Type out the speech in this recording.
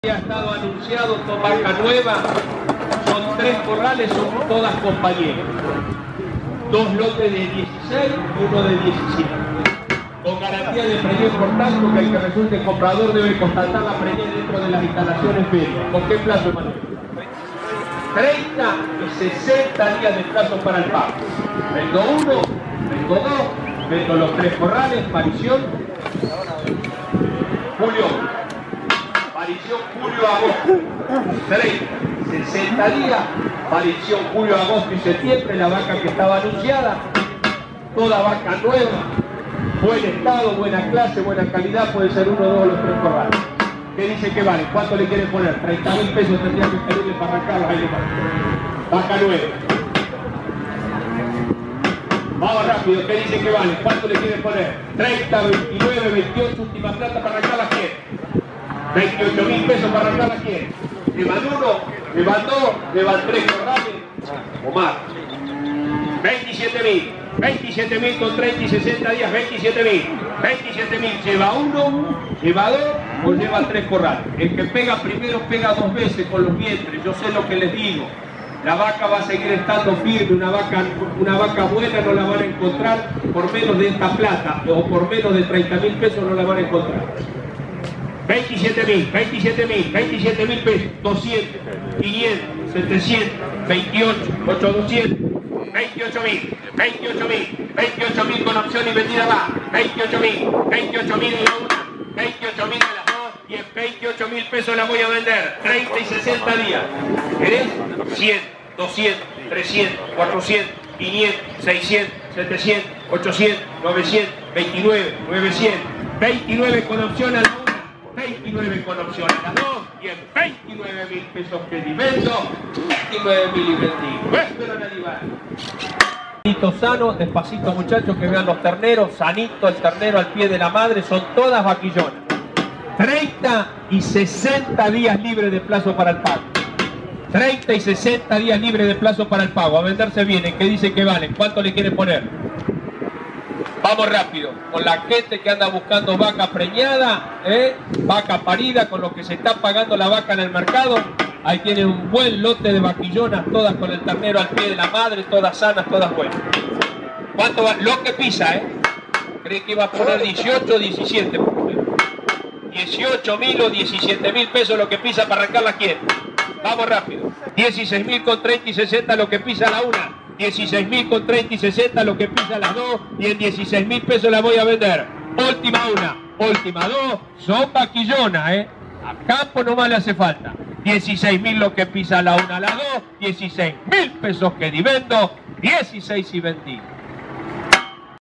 Ha estado anunciado con vaca nueva, son 3 corrales, son todas compañeras. 2 lotes de 16 y uno de 17. Con garantía de preñez por tanto que el que resulte comprador debe constatar la preñez dentro de las instalaciones ferias. ¿Con qué plazo, Manuel? 30 y 60 días de plazo para el pago. Vendo 1, vendo 2, vendo los 3 corrales, parición, julio. Parición julio-agosto, 30, 60 días, parición julio-agosto y septiembre, la vaca que estaba anunciada, toda vaca nueva, buen estado, buena clase, buena calidad, puede ser 1, 2 o los 3 corrales. ¿Qué dice que vale? ¿Cuánto le quieren poner? 30.000 pesos tendría que pedirle para arrancarlos ahí nomás. Vaca nueva. Vamos rápido, ¿qué dice que vale? ¿Cuánto le quieren poner? 30, 29, 28, última plata para arrancar las 100. 28.000 pesos para arrancar la 100. Le van 1, le van 2, le van 3 corrales o más. 27.000. 27.000 con 30 y 60 días, 27.000. 27.000, lleva 1, lleva 2 o lleva 3 corrales. El que pega primero pega 2 veces con los vientres. Yo sé lo que les digo. La vaca va a seguir estando firme, una vaca buena no la van a encontrar por menos de esta plata o por menos de 30.000 pesos no la van a encontrar. 27.000, 27.000, 27.000 pesos, 200, 500, 700, 28, 800, 28.000, 28.000, 28.000 con opción y vendida va, 28.000, 28.000 en la una, 28.000 en las dos y en 28.000 pesos la voy a vender, 30 y 60 días. ¿Querés? 100, 200, 300, 400, 500, 600, 700, 800, 900, 29, 900, 29 con opción a la una. 29 con opción a las 2 y en 29.000 pesos que vendo, 29.000 y vendí. Espero nadie va. Sanito sano, despacito muchachos que vean los terneros, sanito el ternero al pie de la madre, son todas vaquillonas. 30 y 60 días libres de plazo para el pago. 30 y 60 días libres de plazo para el pago. A venderse vienen, ¿qué dice que valen? ¿Cuánto le quieren poner? Vamos rápido, con la gente que anda buscando vaca preñada, vaca parida, con lo que se está pagando la vaca en el mercado. Ahí tienen un buen lote de vaquillonas, todas con el ternero al pie de la madre, todas sanas, todas buenas. ¿Cuánto va? Lo que pisa, Creí que iba a poner 18 o 17. 18.000 o 17.000 pesos lo que pisa para arrancar la quién. Vamos rápido. 16.000 con 30 y 60 lo que pisa la una. 16.000 con 30 y 60 lo que pisa las 2 y en 16.000 pesos la voy a vender. Última una, última 2, son vaquillonas, A campo nomás le hace falta. 16.000 lo que pisa la una a la 2, 16.000 pesos que vendo, 16 y vendí.